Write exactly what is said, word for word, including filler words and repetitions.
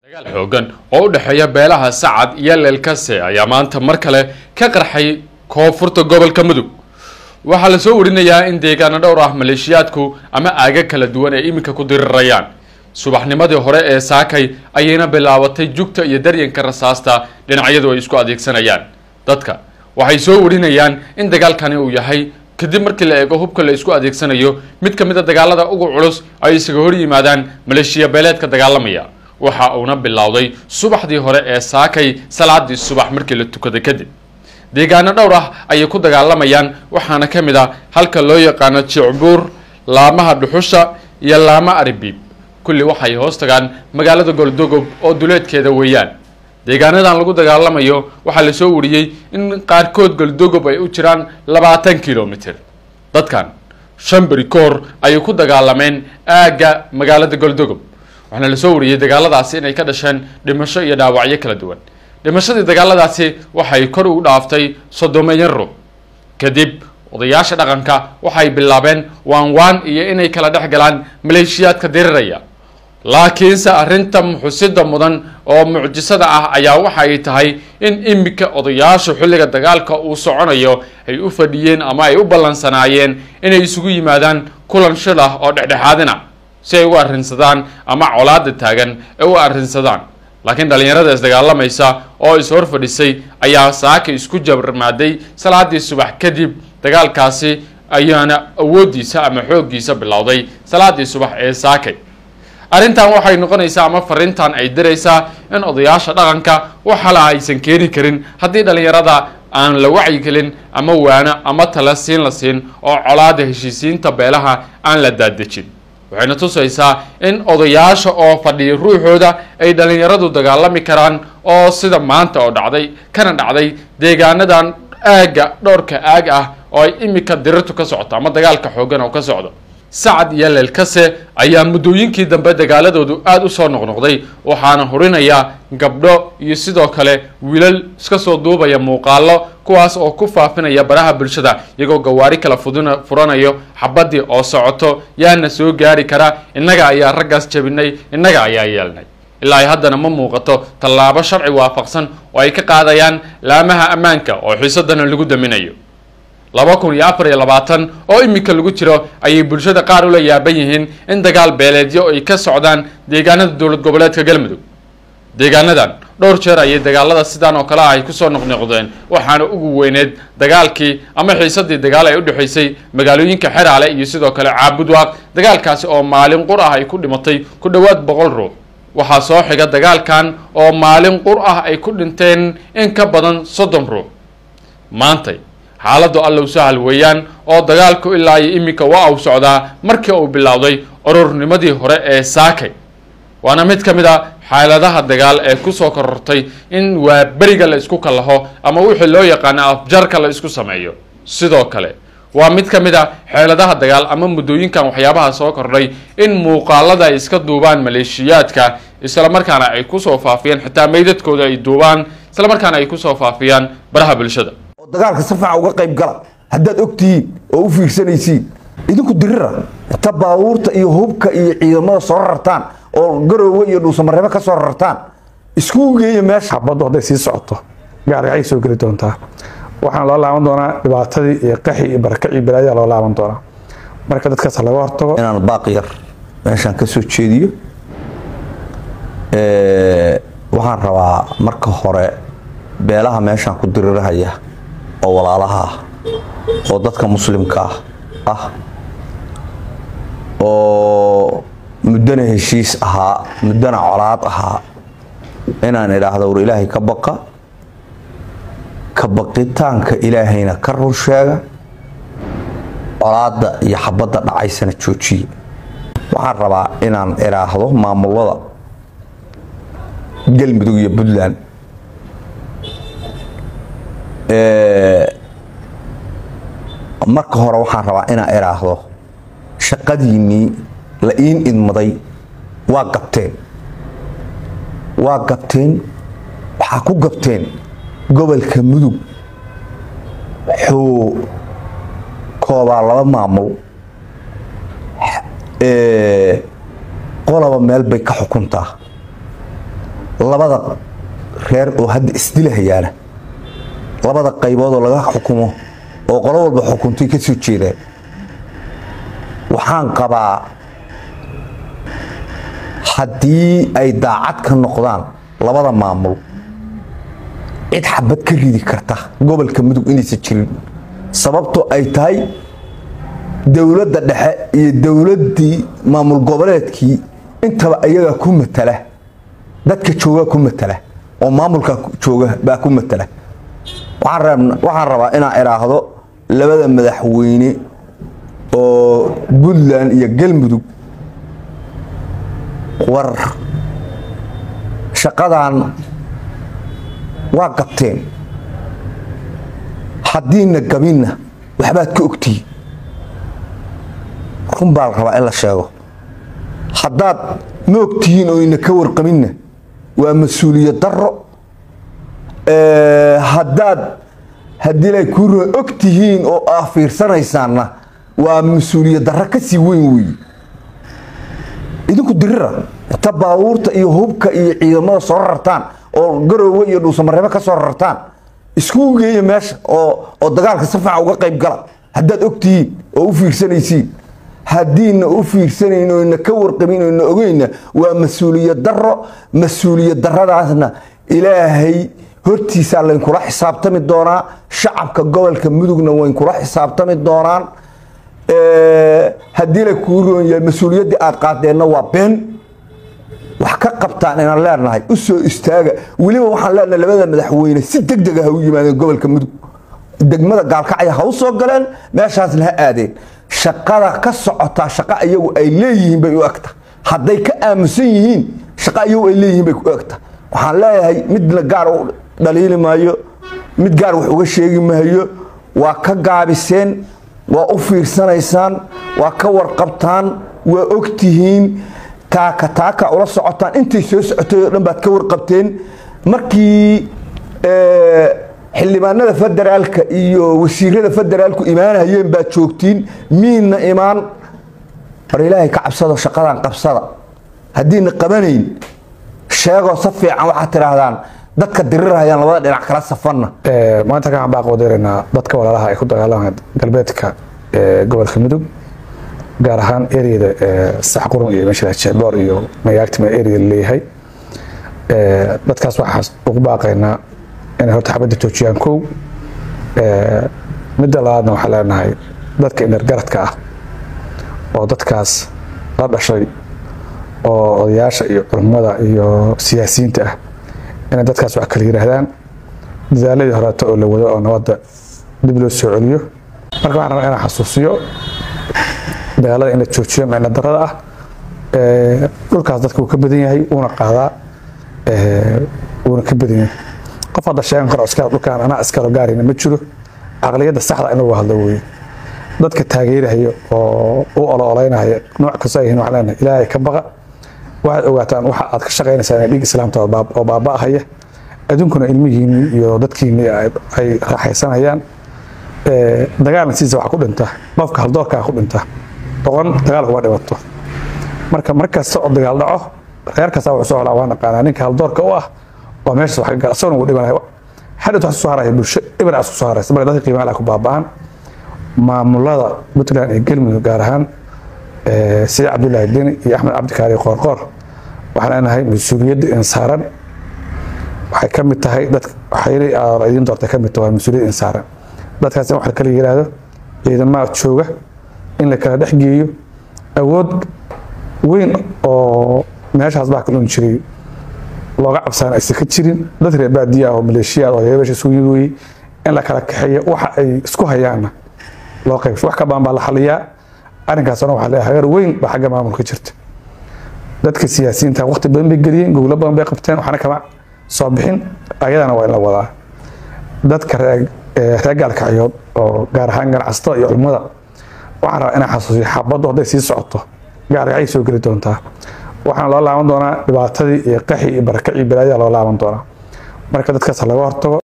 dagaal xoogan oo u dhaxeeya beelaha Sacad iyo Leelkase ayaa maanta mar kale ka qarxay koonfurta gobolka Mudug. Waxaa la soo warinayaa in deegaano dhowr ah maleeshiyaadku ama aaga kala duwan ay iminka ku dirirayaan. Subaxnimadii hore ee Saakay ayayna bilaabatay jugta iyo daryanka rasaasta dhinacyadu ay isku adeegsanayaan. Dadka waxay soo warinayaan in dagaalkani uu yahay kadib markii la eego hubka la isku adeegsanayo mid ka mid ah dagaalada ugu culus ay isaga hor yimaadaan maleeshiya beeleedka dagaalamaya. waxa uuna bilowday subaxdii hore ee Saakay salaadii subax markii la tukaday kadib deegaano dhowr ah ay ku dagaalamayaan waxaana kamid ah halka loo yaqaan Jicbuur laamaha dhuxusha iyo laama Arbib kulli waxay hoos tagaan magaalada Goldogob oo duleedkeeda weeyaan deegaanadan lagu dagaalamayo waxa la soo wariyay in qaarkood Goldogob ay u jiraan labaatan kiiloomitir dadkan Shambari koor ay ku dagaalameen aaga magaalada Goldogob waxaana la soo wariyay dagaaladaasi inay ka dhasheen dhimasho iyo dhaawacyo kala duwan dhimashadii dagaaladaasi waxay kor u dhaaftay soddon ruux kadib odayaasha dhaqanka waxay bilaabeen waan waan iyo inay kala dhex galaan maleeshiyaadka diriraya laakiin sa arinta muxusida mudan oo mucjisada ah ayaa waxa ay tahay in imika odayaasha xilliga dagaalka uu soconayo ay u fadhiyeen ama ay u ballansanaayeen inay isugu yimaadaan kulan shil ah oo dhexdhexaadina si ay u arrinsadaan ama colaada taagan ee u arrinsadaan laakiin dhalinyarada is dagaalamaysa oo is hor fadhisay ayaa Saakay isku jabarmaaday salaadii subax kadib dagaalkaasi ayaana awoodiisa ama xooggiisa bilowday salaadii subax ee Saakay arintan waxay noqonaysaa ama farintan ay diraysaa in odayaasha dhaqanka waxa la aysan keeni karin haddii dhalinyarada aan la wacyi gelin ama waana ama tala siin la siin oo colaada heshiisiinta beelaha aan la daadejin waxayna tusaysaa in odayaasha oo fadhiya ruuxooda ay dhalinyaradu dagaalami karaan oo sida maanta oo dhacday kana dhacday deegaanadan aaga dhowrka aag ah oo ay imika dirirtu ka socoto ama dagaalka xoogan oo ka socdo Sacad iyo Leelkase ayaa muddooyinkii dambe dagaaladoodu aad u soo noqnoqday waxaana hurinaya gabdho iyo sidoo kale wiilal iska soo duubaya muuqaalo kuwaas oo ku faafinaya baraha bulshada iyagoo gawaari kala furanayo xabadii oo socoto yaana soo gaari kara innaga ayaa raggaas jabinay innaga ayaa yeelnay ilaa ay haddana ma muuqato tallaabo sharci waafaqsan oo ay ka qaadayaan laamaha ammaanka oo xiisadana lagu daminayo laba kun iyo afar iyo labaatan oo imika lagu jiro ayay bulshada qaar u la yaaban yihiin in dagaal beeleedyo ay ka socdaan deegaanada dowlad goboleedka Galmudug deegaanadan dhowr jeer ayay dagaalada sidaan oo kale ah ay ku soo noqnoqdeen waxaana ugu weyneed dagaalkii ama xiisadii dagaal ay u dhaxaysay magaalooyinka Xeraale iyo sidoo kale Caabudwaaq dagaalkaasi oo maalin qur ah ay ku dhimatay ku dhawaad boqol ruux waxa soo xiga dagaalkan oo maalin qur ah ay ku dhinteen in ka badan soddon ruux maantay xaaladu allow sahal weeyaan oo dagaalku ilaa iyo imika waa uu socdaa markii uu bilowday ururnimadii hore ee Saakay waana mid ka mid ah xaaladaha dagaal ee ku soo korortay in waa bariga la isku kalaho ama wixii loo yaqaan afjarka la isku sameeyo sidoo kale waa mid ka mid ah xaaladaha dagaal ama muddooyinkan waxyaabaha soo kordhay in muuqaalada ay iska duubaan maleeshiyaadka isla markaana ay ku soo faafiyaan xitaa meydadkooda ay duubaan isla markaana ay ku soo faafiyaan baraha bulshada dagaalka si fiican uga qayb gala haddaad ogtihiin oo u fiirsanaysiin idinku dirira inta baabuurta iyo hubka iyo ciidamada soo rartaan oo garoowe iyo dhuusamareebo ka soo rartaan isku geeyo meesha xabaddu hadday sii socoto gaarigay soo geli doontaa waxaan loo laaban doonaa dhibaatadii iyo qaxi iyo barakacii balaayaa loo laaban doonaa marka dadkaas laga hortago inaan baaq yar meeshaan ka soo jeediyo waxaan rabaa marka hore beelaha meeshaan ku dirirahaya oo walaalaha oo dadka muslimka ah oo muddana heshiis ahaa muddana colaad ahaa inaan idhaahdo war ilaahay ka baqa ka baqitaanka ilaahayna ka run sheega colaada iyo xabadda dhacaysana joojiya waxaan rabaa inaan idhaahdo maamulada Galmudug iyo Puntland marka hore waxaan rabaa inaan iraahdo shaqadiinii la iin idmaday waa gabteen waa gabteen waxa ku gabteen gobolka Mudug xoo kooba laba maamul ee qolaba meel bay ka xukuntaa labada reer oo hadda isdilahayaana labada qaybood oo laga xukumo oo qolo walba xukuntay ka soo jeedaan waxaan qabaa haddii ay daacad ka noqdaan labada maamul cid xabad ka ridi karta gobolka mudug inaysan jirin sababtoo ay tahay dowladda dhexe iyo dowladdii maamul goboleedkii intaba ayaga ku matala dadka jooga ku matala oo maamulka jooga baa ku matala waxaan rabaa inaan iraahdo labada madaxweyne oo Puntland iyo Galmudug war shaqadan waa qabteen haddiina gabinna waxbaad ka ogtii run baa la rabaa in la sheego haddaad ma ogtihiin oo ina ka warqabinna waa mas-uuliyad darro haddaad haddii lay ku ogtihiin oo aa fiirsanaysaanna waa mas-uuliyad darro ka sii weyn weeye idinku dirira inta baabuurta iyo hubka iyo ciidamada soo rartaan oo garoowe iyo dhuusamareebo ka soo rartaan isku geeya meesha oo oo dagaalka si fiican uga qayb gala haddaad ogtihiin oo u fiirsanaysiin haddiina u fiirsanayn oo ina ka warqabin oo ina ogeyna waa mas-uuliyad darro mas-uuliyad darradaasna ilaahay hortiisa layn kula xisaabtami doonaa shacabka gobolka mudugna wayn kula xisaabtami doonaan haddii la kuu roon yahay mas-uuliyaddii aad qaadeenna waa been wax ka qabtaan inaan leenahay u soo istaaga weliba waxaan leenahay labada madaxweyne si degdeg ah u yimaadeen gobolka mudug degmada gaalkacya ha u soo galeen meeshaasna ha aadeen shaqada ka socota shaqa iyagu ay leeyihiin bay u egta hadday ka aamusan yihiin shaqa iyagu ay leeyihiin bay ku egta waxaan leeyahay midna gaar u dhaliili maayo mid gaar wax uga sheegi maayo waa ka gaabiseen waa u fiirsanaysaan waa ka warqabtaan waa ogtihiin taaka taaka ula socotaan intay soo socotay oo dhan baad ka warqabteen markii xildhibaanada federaalka iyo wasiirada federaalku imaanayeen baad joogtiin miina imaan war ilaahay ka cabsado shaqadan qabsada haddiina qabanayn sheegoo si fiican waxaad tidhaahdaan dadka dirirahayaan labada dhinac kala safanna maanta kaan baa qodeynaa dadka walaalaha ay ku dagaalamayaan galbeedka gobolka mudug gaar ahaan ereyada sax qurun iyo meesha jecboor iyo mayaagtima area leeyahay dadkaas waxaas ugu baaqaynaa inay horta xabadda joojiyaan kow midda labaadna waxaa leenahay dadka indhargaradka ah oo dadkaas la dhashay oo odayaasha iyo culimmada iyo siyaasiyiinta ah inay dadkaas wax kala yiraahdaan dadaaladii horeeto oo la wado oo nabadda dib loo soo celiyo marka waxaan rabaa inaan xasuusiyo dagaalada in la joojiyo macna darrada ah dhulkaas dadka uu ka badan yahay uuna qaadaa uuna ka badan yahay qof hadda sheegan karo iska dhulkaan anaa iskalo gaarina ma jiro aqliyadda saxda in lagu hadlo weeye dadka taageerayo oo u ololeynayo nooc kasta ay yihiin waxaan leenahay ilaahay ka baqa waxaad ogaataan waxa aad ka shaqaynaysaa in dhiig islaamta oo baaba'ahaya aduunkuna ilmihiinni iyo dadkiinni ay raaxaysanayaan dagaalna sidiisa waxa ku dhinta qofka haldoorkaa ku dhinta doqon dagaal kuma dhibato marka markasta oo dagaal dhaco reer kasta wuxuu soo holaa waa naqaanaa ninka haldoorka u ah waa meeshaas wax ka gala asaguna wuu dhibanayo xadhad wax soo haraya bulsho ibn asku soo haraysa marka dadka qiimaha leh ku baaba'an maamulada Puntland iyo Galmudug gaar ahaan sida Cabdullaahi Deni iyo Axmed Cabdikaari Qoorqoor waxaan leenahay mas-uuliyadda in saaran waxay ka mid tahay dad waxay idin doortay ka mid tahay mas-uuliyad in saaran dadkaas in wax kala yiraahdo ciidamada jooga in la kala dhex geeyo awood weyn oo meeshaas baa ka dhun jiray looga cabsaan aysan ka jirin dad reer baadiya oo maleeshiya oo yeesha isku yimid in la kala kaxeeyo waxa ay isku hayaana loo qaybsho wax ka baan baa la xaliyaa arrinkaasna waxa la hagar weyn ba xagga maamulka jirta dadka siyaasiyiinta waqti badan bay geliyeen gobolo badan bay qabteen waxana kama soo bixin ayadana waa in la wadaa dadka reer gaalkacyood oo gaar ahaan ganacsatada iyo culimada waxaan rabaa inaan xasuusiyo xabaddu hadday sii socoto gaalkacay soo geli doontaa waxaan loo laaban doonaa dhibaatadii iyo qaxi iyo barakacii balaayada loo laaban doonaa marka dadkaas laga hortago